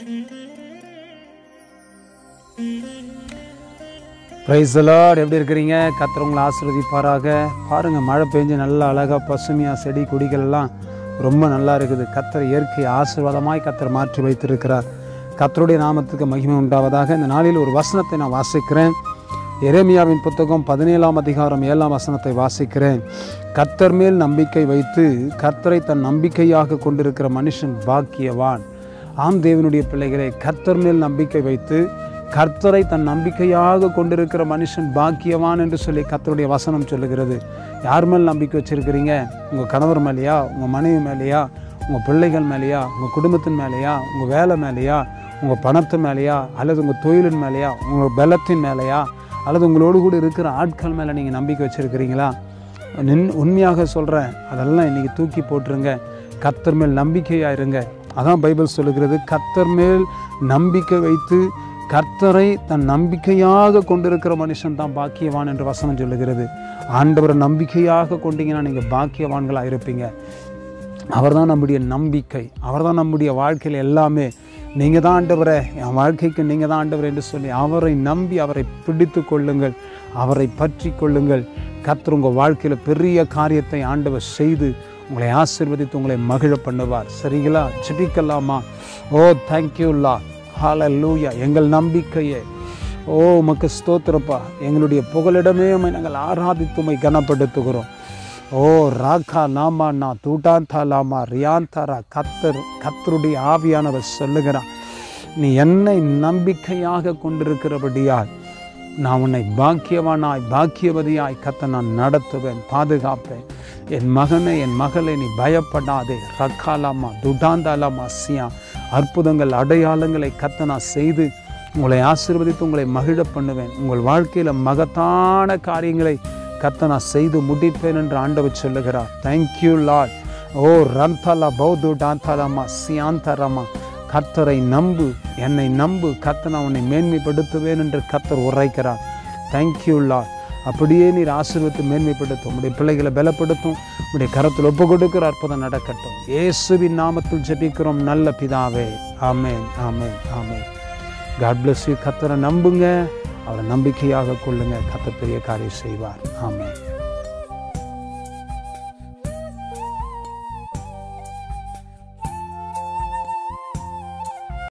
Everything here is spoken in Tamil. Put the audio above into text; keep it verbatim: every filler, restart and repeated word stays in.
Praise the Lord. எப்படி இருக்கிறீங்க? கர்த்தர் உங்களை ஆசீர்வதிப்பாராக. பாருங்கள், மழை பெஞ்சு நல்லா அழகாக பசுமையாக செடி கொடிகள் எல்லாம் ரொம்ப நல்லா இருக்குது. கர்த்தர் இயற்கை ஆசீர்வாதமாய் கர்த்தர் மாற்றி வைத்திருக்கிறார். கர்த்தருடைய நாமத்துக்கு மகிமை உண்டாவதாக. இந்த நாளில் ஒரு வசனத்தை நான் வாசிக்கிறேன். எரேமியாவின் புத்தகம் பதினேழாம் அதிகாரம் ஏழாம் வசனத்தை வாசிக்கிறேன். கர்த்தர் மேல் நம்பிக்கை வைத்து கர்த்தரை தன் நம்பிக்கையாக கொண்டிருக்கிற மனுஷன் பாக்கியவான். ஆம் தேவனுடைய பிள்ளைகளே, கர்த்தர் மேல் நம்பிக்கை வைத்து கர்த்தரை தன் நம்பிக்கையாக கொண்டிருக்கிற மனுஷன் பாக்கியவான் என்று சொல்லி கர்த்தருடைய வசனம் சொல்லுகிறது. யார் மேல் நம்பிக்கை வச்சுருக்கிறீங்க? உங்கள் கணவர் மேலேயா, உங்கள் மனைவி மேலேயா, உங்கள் பிள்ளைகள் மேலேயா, உங்கள் குடும்பத்தின் மேலேயா, உங்கள் வேலை மேலேயா, உங்கள் பணத்து மேலேயா, அல்லது உங்கள் தொழிலின் மேலேயா, உங்கள் பலத்தின் மேலேயா, அல்லது உங்களோடு கூட இருக்கிற ஆட்கள் மேலே நீங்கள் நம்பிக்கை வச்சுருக்கிறீங்களா? நின் உண்மையாக சொல்கிறேன், அதெல்லாம் இன்றைக்கி தூக்கி போட்டுருங்க. கர்த்தர் மேல் நம்பிக்கையாக இருங்க. அதான் பைபிள் சொல்லுகிறது, கர்த்தர் மேல் நம்பிக்கை வைத்து கர்த்தரை தன் நம்பிக்கையாக கொண்டிருக்கிற மனுஷன் தான் பாக்கியவான் என்று வசனம் சொல்லுகிறது. ஆண்டவரை நம்பிக்கையாக கொண்டீங்கன்னா நீங்கள் பாக்கியவான்களாக இருப்பீங்க. அவர் தான் நம்முடைய நம்பிக்கை, அவர் தான் நம்முடைய வாழ்க்கையில் எல்லாமே. நீங்கள் தான் ஆண்டவரை, என் வாழ்க்கைக்கு நீங்கள் தான் ஆண்டவர் என்று சொல்லி அவரை நம்பி அவரை பிடித்து கொள்ளுங்கள், அவரை பற்றி கொள்ளுங்கள். கர்த்தர் உங்கள் வாழ்க்கையில் பெரிய காரியத்தை ஆண்டவர் செய்து உங்களை ஆசீர்வதித்து உங்களை மகிழ பண்ணுவார். சரிங்களா? ஜெபிக்கலாமா? ஓ தேங்க்யூல்லா, ஹல்லேலூயா. எங்கள் நம்பிக்கையே, ஓ உமக்கு ஸ்தோத்திரப்பா. எங்களுடைய புகலிடமே உம்மை நாங்கள் ஆராதித்து உம்மை கனப்படுத்துகிறோம். ஓ ராகா நாமா நா தூட்டாந்தா லாமா ரியாந்தாரா. கத்தர் கத்தருடைய ஆவியானவர் சொல்லுகிறான், நீ என்னை நம்பிக்கையாக கொண்டிருக்கிறபடியால் நான் உன்னை பாக்கியவானாய் பாக்கியவதியாய் கத்த நான் நடத்துவேன், பாதுகாப்பேன். என் மகனை, என் மகளை, நீ பயப்படாதே. ரக்காலாமா துடாந்தாலாமா சியா. அற்புதங்கள் அடையாளங்களை கத்த நான் செய்து உங்களை ஆசீர்வதித்து உங்களை மகிழ பண்ணுவேன். உங்கள் வாழ்க்கையில் மகத்தான காரியங்களை கத்த நான் செய்து முடிப்பேன் என்று ஆண்டவர் சொல்லுகிறார். Thank you lord. ஓ ரந்தாலா பௌது டாந்தாலாமா சியாந்தரமா. கர்த்தரை நம்பு, என்னை நம்பு, கர்த்தர் நான் உன்னை மேன்மைப்படுத்துவேன் என்று கர்த்தர் உரைக்கிறார். Thank you lord. அப்படியே நீர் ஆசீர்வதித்து மேன்மைப்படுத்தும், உங்களுடைய பிள்ளைகளை பலப்படுத்தும், உங்களுடைய கரத்தில் ஒப்பு கொடுக்கிற அற்புதம் நடக்கட்டும். இயேசுவின் நாமத்தில் ஜெபிக்கிறோம் நல்ல பிதாவே. ஆமென், ஆமென், ஆமென். God bless you. கர்த்தரை நம்புங்க, அவரை நம்பிக்கையாக கொள்ளுங்க. கர்த்தர் பெரிய காரியம் செய்வார். ஆமென்.